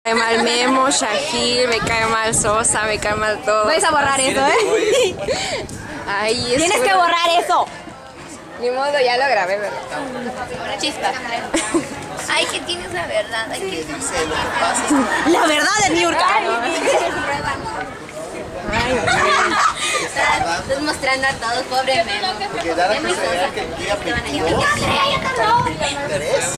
Me cae mal Memo, Shahir, me cae mal Sosa, me cae mal todo. Vais a borrar eso, ¿eh? Ay, Tienes que borrar eso. Ni modo, ya lo grabé, ¿verdad? Chispa. Ay, que tienes la verdad. Ay, que La verdad de Niurka. estás mostrando a todos, pobre Memo. Que da la casualidad que el día 22